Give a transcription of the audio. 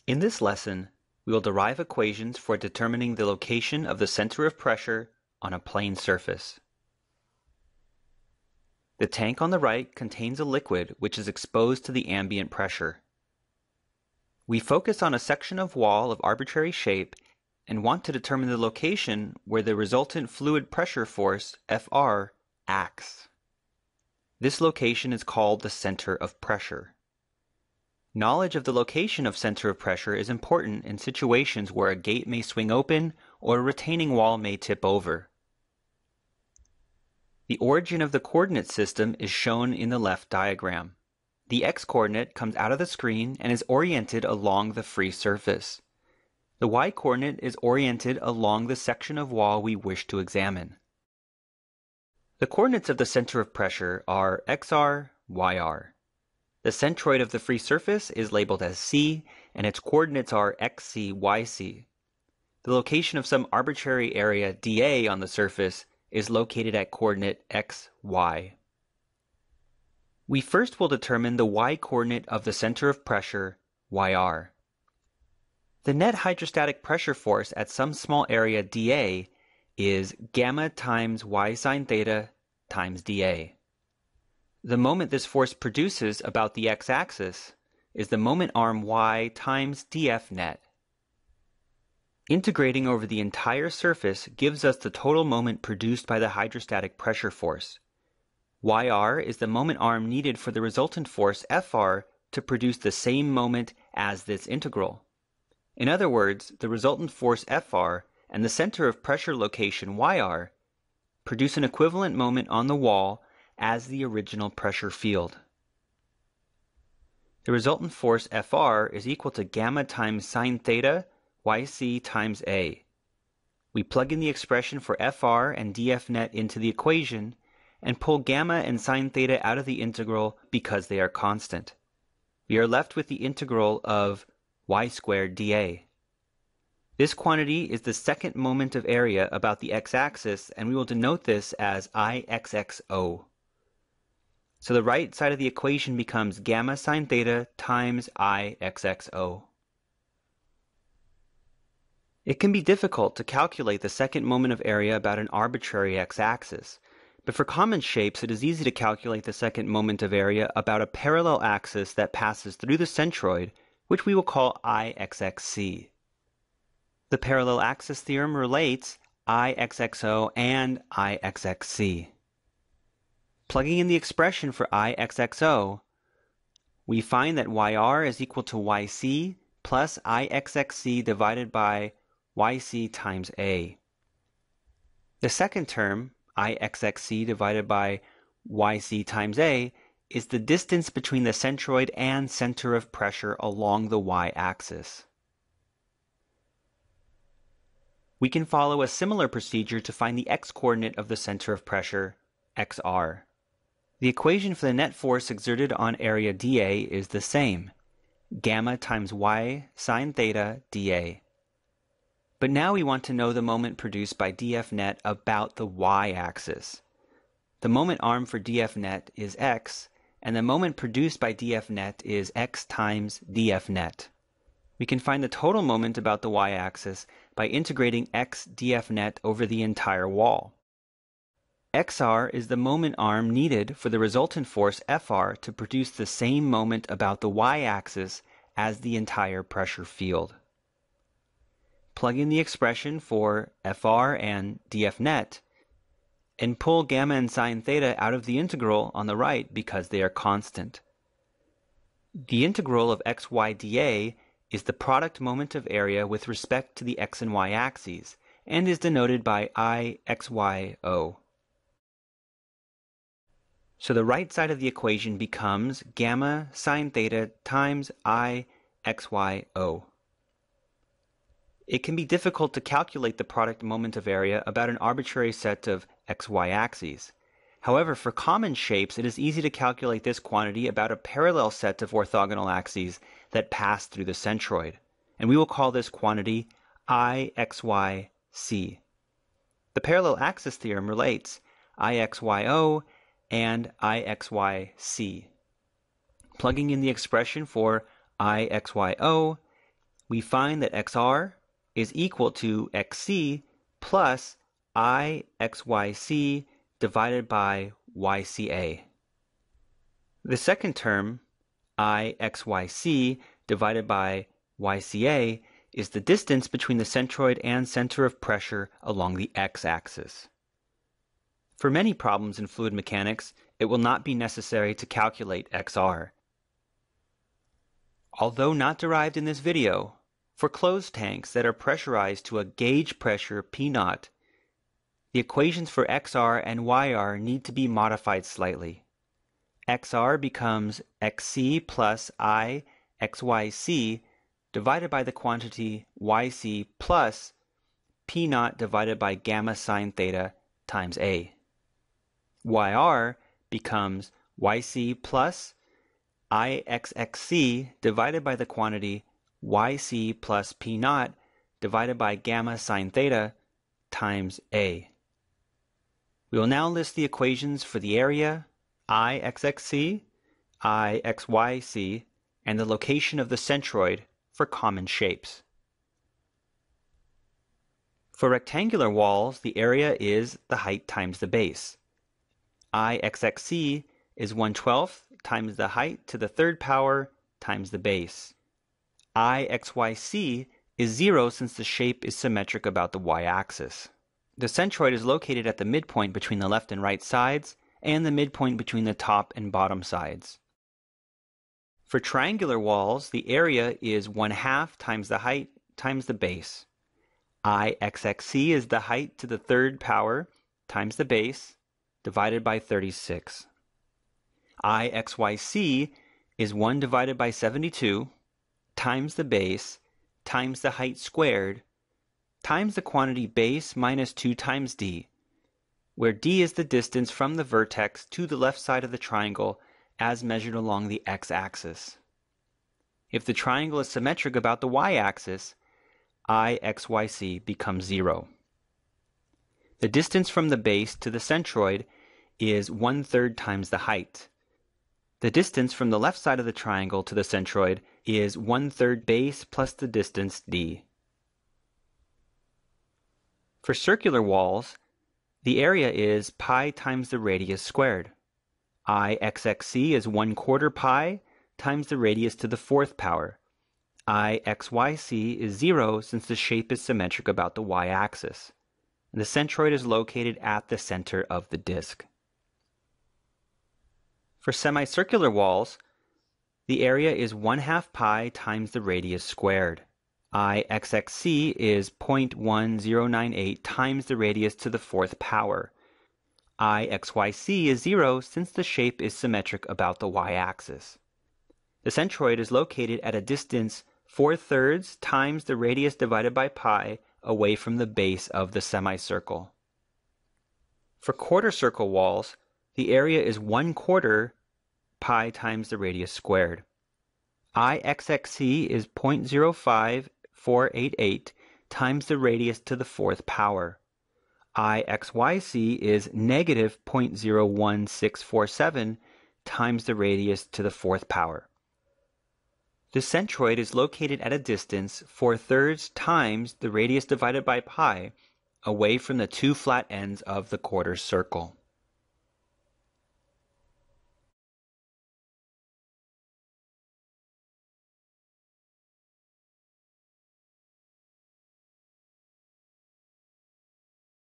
In this lesson, we will derive equations for determining the location of the center of pressure on a plane surface. The tank on the right contains a liquid which is exposed to the ambient pressure. We focus on a section of wall of arbitrary shape and want to determine the location where the resultant fluid pressure force, Fr, acts. This location is called the center of pressure. Knowledge of the location of center of pressure is important in situations where a gate may swing open or a retaining wall may tip over. The origin of the coordinate system is shown in the left diagram. The x-coordinate comes out of the screen and is oriented along the free surface. The y-coordinate is oriented along the section of wall we wish to examine. The coordinates of the center of pressure are xr, yr. The centroid of the free surface is labeled as C, and its coordinates are xc, yc. The location of some arbitrary area dA on the surface is located at coordinate x, y. We first will determine the y-coordinate of the center of pressure, yr. The net hydrostatic pressure force at some small area dA is gamma times y sine theta times dA. The moment this force produces about the x-axis is the moment arm y times dF net. Integrating over the entire surface gives us the total moment produced by the hydrostatic pressure force. Yr is the moment arm needed for the resultant force Fr to produce the same moment as this integral. In other words, the resultant force Fr and the center of pressure location Yr produce an equivalent moment on the wall as the original pressure field. The resultant force Fr is equal to gamma times sine theta yc times A. We plug in the expression for Fr and dF net into the equation and pull gamma and sine theta out of the integral because they are constant. We are left with the integral of y squared dA. This quantity is the second moment of area about the x-axis, and we will denote this as Ixxo. So the right side of the equation becomes gamma sine theta times Ixxo. It can be difficult to calculate the second moment of area about an arbitrary x-axis, but for common shapes it is easy to calculate the second moment of area about a parallel axis that passes through the centroid, which we will call Ixxc. The parallel axis theorem relates Ixxo and Ixxc. Plugging in the expression for Ixxo, we find that yr is equal to yc plus Ixxc divided by yc times A. The second term, Ixxc divided by yc times A, is the distance between the centroid and center of pressure along the y-axis. We can follow a similar procedure to find the x-coordinate of the center of pressure, xr. The equation for the net force exerted on area dA is the same, gamma times y sine theta dA. But now we want to know the moment produced by dF net about the y-axis. The moment arm for dF net is x, and the moment produced by dF net is x times dF net. We can find the total moment about the y-axis by integrating x dF net over the entire wall. Xr is the moment arm needed for the resultant force Fr to produce the same moment about the y-axis as the entire pressure field. Plug in the expression for Fr and dF net, and pull gamma and sine theta out of the integral on the right because they are constant. The integral of xy dA is the product moment of area with respect to the x and y axes, and is denoted by Ixyo. So the right side of the equation becomes gamma sine theta times Ixyo. It can be difficult to calculate the product moment of area about an arbitrary set of xy axes. However, for common shapes, it is easy to calculate this quantity about a parallel set of orthogonal axes that pass through the centroid, and we will call this quantity Ixyc. The parallel axis theorem relates Ixyo and Ixyc. Plugging in the expression for Ixyo, we find that XR is equal to XC plus IXYC divided by YCA. The second term, IXYC divided by YCA, is the distance between the centroid and center of pressure along the x-axis. For many problems in fluid mechanics, it will not be necessary to calculate XR. Although not derived in this video, for closed tanks that are pressurized to a gauge pressure P0, the equations for XR and YR need to be modified slightly. XR becomes XC plus I XYC divided by the quantity YC plus P0 divided by gamma sine theta times A. YR becomes YC plus IXXC divided by the quantity YC plus P0 divided by gamma sine theta times A. We will now list the equations for the area, IXXC, IXYC, and the location of the centroid for common shapes. For rectangular walls, the area is the height times the base. IXXC is 1/12 times the height to the third power times the base. IXYC is 0 since the shape is symmetric about the y-axis. The centroid is located at the midpoint between the left and right sides and the midpoint between the top and bottom sides. For triangular walls, the area is 1/2 times the height times the base. IXXC is the height to the third power times the base divided by 36. IXYC is 1 divided by 72 times the base times the height squared times the quantity base minus 2 times d, where d is the distance from the vertex to the left side of the triangle as measured along the x-axis. If the triangle is symmetric about the y-axis, IXYC becomes 0. The distance from the base to the centroid is 1/3 times the height. The distance from the left side of the triangle to the centroid is 1/3 base plus the distance d. For circular walls, the area is pi times the radius squared. IXXC is 1/4 pi times the radius to the fourth power. IXYC is 0 since the shape is symmetric about the y-axis. The centroid is located at the center of the disk. For semicircular walls, the area is 1/2 pi times the radius squared. IXXC is 0.1098 times the radius to the fourth power. IXYC is 0 since the shape is symmetric about the y-axis. The centroid is located at a distance 4/3 times the radius divided by pi away from the base of the semicircle. For quarter circle walls, the area is 1/4 pi times the radius squared. IXXC is 0.05488 times the radius to the fourth power. IXYC is negative 0.01647 times the radius to the fourth power. The centroid is located at a distance 4/3 times the radius divided by pi away from the two flat ends of the quarter circle.